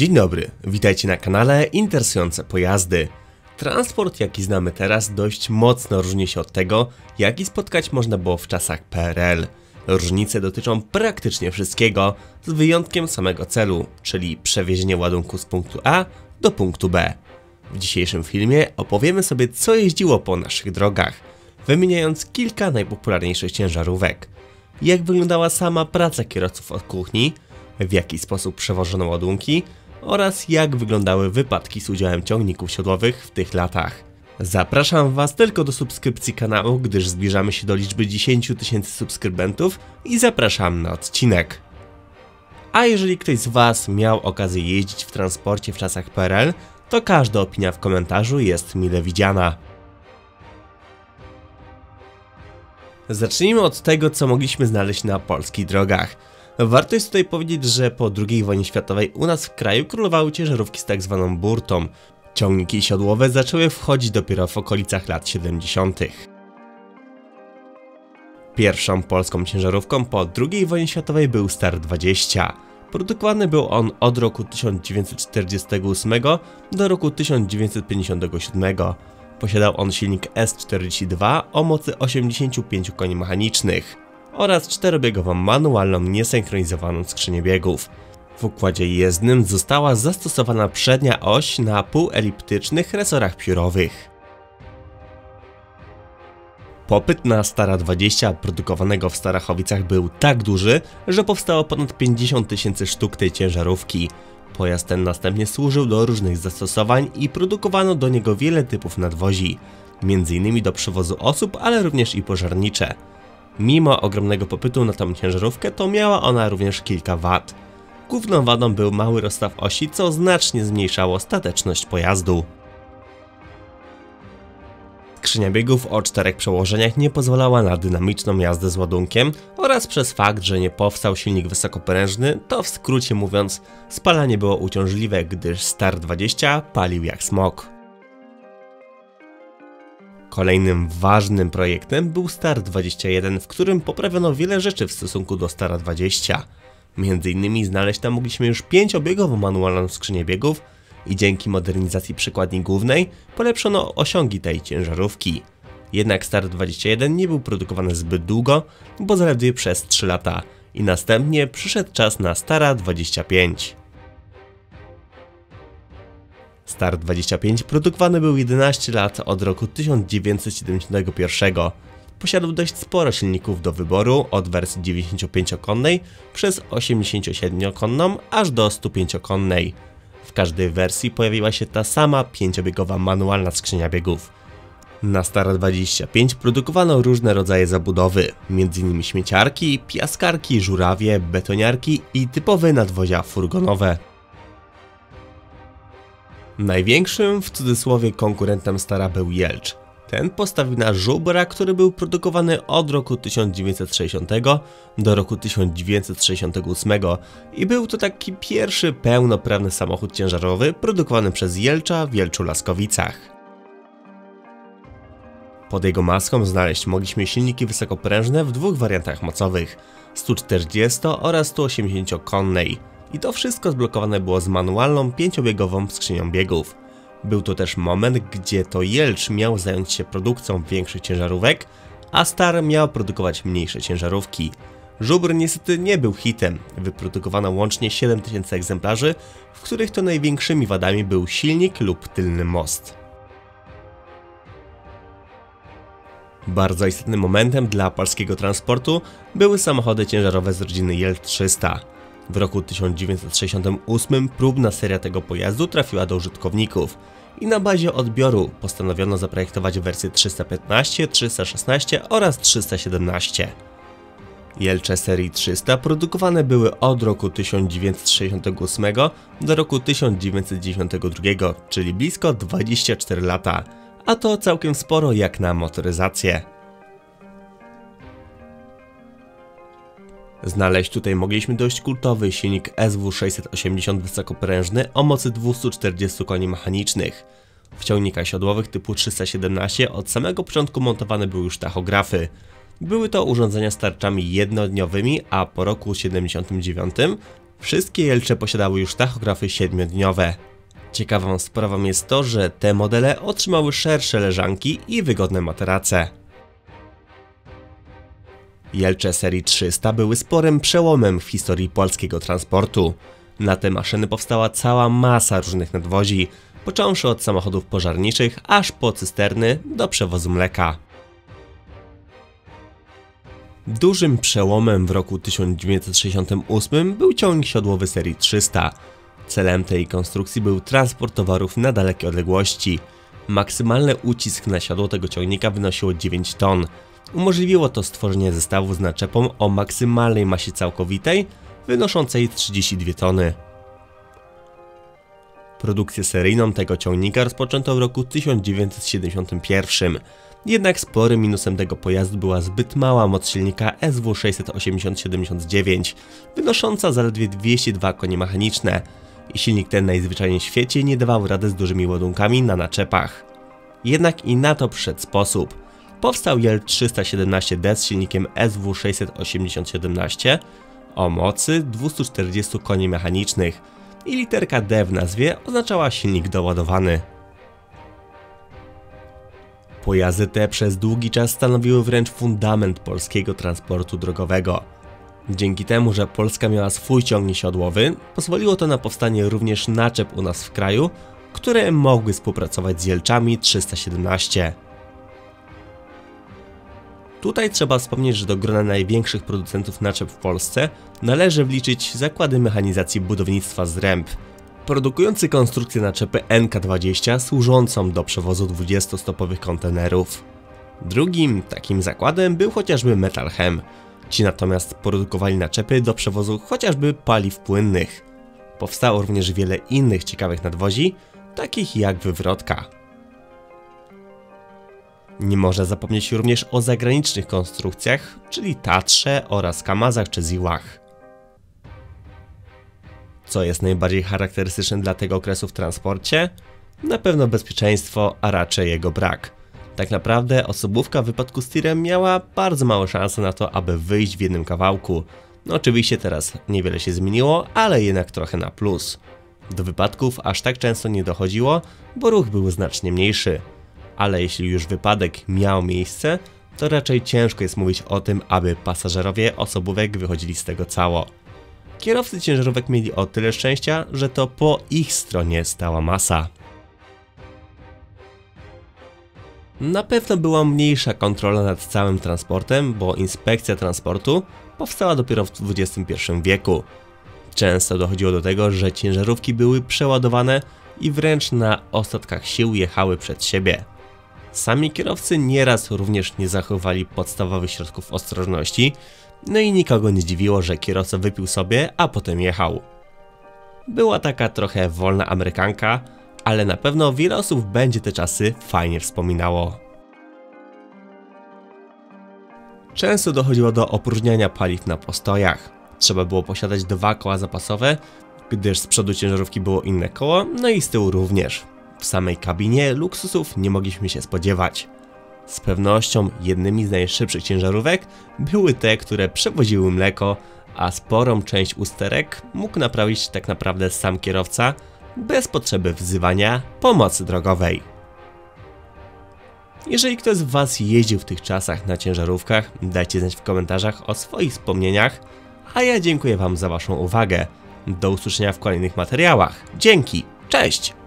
Dzień dobry, witajcie na kanale Interesujące Pojazdy. Transport, jaki znamy teraz, dość mocno różni się od tego, jaki spotkać można było w czasach PRL. Różnice dotyczą praktycznie wszystkiego, z wyjątkiem samego celu, czyli przewiezienie ładunku z punktu A do punktu B. W dzisiejszym filmie opowiemy sobie, co jeździło po naszych drogach, wymieniając kilka najpopularniejszych ciężarówek. Jak wyglądała sama praca kierowców od kuchni, w jaki sposób przewożono ładunki oraz jak wyglądały wypadki z udziałem ciągników siodłowych w tych latach. Zapraszam Was tylko do subskrypcji kanału, gdyż zbliżamy się do liczby 10 000 subskrybentów i zapraszam na odcinek. A jeżeli ktoś z Was miał okazję jeździć w transporcie w czasach PRL, to każda opinia w komentarzu jest mile widziana. Zacznijmy od tego, co mogliśmy znaleźć na polskich drogach. Warto jest tutaj powiedzieć, że po II wojnie światowej u nas w kraju królowały ciężarówki z tak zwaną burtą. Ciągniki siodłowe zaczęły wchodzić dopiero w okolicach lat 70. Pierwszą polską ciężarówką po II wojnie światowej był Star 20. Produkowany był on od roku 1948 do roku 1957. Posiadał on silnik S42 o mocy 85 koni mechanicznych oraz czterobiegową manualną niesynchronizowaną skrzynię biegów. W układzie jezdnym została zastosowana przednia oś na półeliptycznych resorach piórowych. Popyt na Stara 20 produkowanego w Starachowicach był tak duży, że powstało ponad 50 000 sztuk tej ciężarówki. Pojazd ten następnie służył do różnych zastosowań i produkowano do niego wiele typów nadwozi, m.in. do przewozu osób, ale również i pożarnicze. Mimo ogromnego popytu na tą ciężarówkę, to miała ona również kilka wad. Główną wadą był mały rozstaw osi, co znacznie zmniejszało stateczność pojazdu. Skrzynia biegów o 4 przełożeniach nie pozwalała na dynamiczną jazdę z ładunkiem oraz przez fakt, że nie powstał silnik wysokoprężny, to w skrócie mówiąc, spalanie było uciążliwe, gdyż Star 20 palił jak smok. Kolejnym ważnym projektem był Star 21, w którym poprawiono wiele rzeczy w stosunku do Stara 20. Między innymi znaleźć tam mogliśmy już 5-biegową manualną skrzynię biegów i dzięki modernizacji przekładni głównej polepszono osiągi tej ciężarówki. Jednak Star 21 nie był produkowany zbyt długo, bo zaledwie przez 3 lata i następnie przyszedł czas na Stara 25. Star 25 produkowany był 11 lat od roku 1971. Posiadał dość sporo silników do wyboru, od wersji 95-konnej przez 87-konną aż do 105-konnej. W każdej wersji pojawiła się ta sama 5-biegowa manualna skrzynia biegów. Na Star 25 produkowano różne rodzaje zabudowy, m.in. śmieciarki, piaskarki, żurawie, betoniarki i typowe nadwozia furgonowe. Największym w cudzysłowie konkurentem Stara był Jelcz. Ten postawił na żubra, który był produkowany od roku 1960 do roku 1968 i był to taki pierwszy pełnoprawny samochód ciężarowy produkowany przez Jelcza w Jelczu-Laskowicach. Pod jego maską znaleźć mogliśmy silniki wysokoprężne w dwóch wariantach mocowych, 140 oraz 180-konnej. I to wszystko zblokowane było z manualną 5-biegową skrzynią biegów. Był to też moment, gdzie to Jelcz miał zająć się produkcją większych ciężarówek, a Star miał produkować mniejsze ciężarówki. Żubr niestety nie był hitem, wyprodukowano łącznie 7000 egzemplarzy, w których to największymi wadami był silnik lub tylny most. Bardzo istotnym momentem dla polskiego transportu były samochody ciężarowe z rodziny Jelcz 300. W roku 1968 próbna seria tego pojazdu trafiła do użytkowników i na bazie odbioru postanowiono zaprojektować wersje 315, 316 oraz 317. Jelcze serii 300 produkowane były od roku 1968 do roku 1992, czyli blisko 24 lata, a to całkiem sporo jak na motoryzację. Znaleźć tutaj mogliśmy dość kultowy silnik SW680 wysokoprężny o mocy 240 koni mechanicznych. W ciągnikach siodłowych typu 317 od samego początku montowane były już tachografy. Były to urządzenia z tarczami jednodniowymi, a po roku 1979 Wszystkie Jelcze posiadały już tachografy 7-dniowe. Ciekawą sprawą jest to, że te modele otrzymały szersze leżanki i wygodne materace. Jelcze serii 300 były sporym przełomem w historii polskiego transportu. Na te maszyny powstała cała masa różnych nadwozi, począwszy od samochodów pożarniczych aż po cysterny do przewozu mleka. Dużym przełomem w roku 1968 był ciągnik siodłowy serii 300. Celem tej konstrukcji był transport towarów na dalekie odległości. Maksymalny ucisk na siodło tego ciągnika wynosiło 9 ton. Umożliwiło to stworzenie zestawu z naczepą o maksymalnej masie całkowitej wynoszącej 32 tony. Produkcję seryjną tego ciągnika rozpoczęto w roku 1971. Jednak sporym minusem tego pojazdu była zbyt mała moc silnika SW680-79, wynosząca zaledwie 202 konie mechaniczne. I silnik ten najzwyczajniej w świecie nie dawał rady z dużymi ładunkami na naczepach. Jednak i na to przyszedł sposób. Powstał Jelcz 317D z silnikiem SW680-17 o mocy 240 koni mechanicznych i literka D w nazwie oznaczała silnik doładowany. Pojazdy te przez długi czas stanowiły wręcz fundament polskiego transportu drogowego. Dzięki temu, że Polska miała swój ciągnik siodłowy, pozwoliło to na powstanie również naczep u nas w kraju, które mogły współpracować z Jelczami 317. Tutaj trzeba wspomnieć, że do grona największych producentów naczep w Polsce należy wliczyć zakłady mechanizacji budownictwa Zręb, produkujący konstrukcję naczepy NK20 służącą do przewozu 20-stopowych kontenerów. Drugim takim zakładem był chociażby Metalchem. Ci natomiast produkowali naczepy do przewozu chociażby paliw płynnych. Powstało również wiele innych ciekawych nadwozi, takich jak wywrotka. Nie można zapomnieć również o zagranicznych konstrukcjach, czyli Tatrze oraz Kamazach czy Ziłach. Co jest najbardziej charakterystyczne dla tego okresu w transporcie? Na pewno bezpieczeństwo, a raczej jego brak. Tak naprawdę osobówka w wypadku z tirem miała bardzo małe szanse na to, aby wyjść w jednym kawałku. No oczywiście teraz niewiele się zmieniło, ale jednak trochę na plus. Do wypadków aż tak często nie dochodziło, bo ruch był znacznie mniejszy. Ale jeśli już wypadek miał miejsce, to raczej ciężko jest mówić o tym, aby pasażerowie osobówek wychodzili z tego cało. Kierowcy ciężarówek mieli o tyle szczęścia, że to po ich stronie stała masa. Na pewno była mniejsza kontrola nad całym transportem, bo inspekcja transportu powstała dopiero w XXI wieku. Często dochodziło do tego, że ciężarówki były przeładowane i wręcz na ostatkach sił jechały przed siebie. Sami kierowcy nieraz również nie zachowali podstawowych środków ostrożności, no i nikogo nie dziwiło, że kierowca wypił sobie, a potem jechał. Była taka trochę wolna amerykanka, ale na pewno wiele osób będzie te czasy fajnie wspominało. Często dochodziło do opróżniania paliw na postojach. Trzeba było posiadać 2 koła zapasowe, gdyż z przodu ciężarówki było inne koło, no i z tyłu również. W samej kabinie luksusów nie mogliśmy się spodziewać. Z pewnością jednymi z najszybszych ciężarówek były te, które przewoziły mleko, a sporą część usterek mógł naprawić tak naprawdę sam kierowca, bez potrzeby wzywania pomocy drogowej. Jeżeli ktoś z Was jeździł w tych czasach na ciężarówkach, dajcie znać w komentarzach o swoich wspomnieniach, a ja dziękuję Wam za Waszą uwagę. Do usłyszenia w kolejnych materiałach. Dzięki, cześć!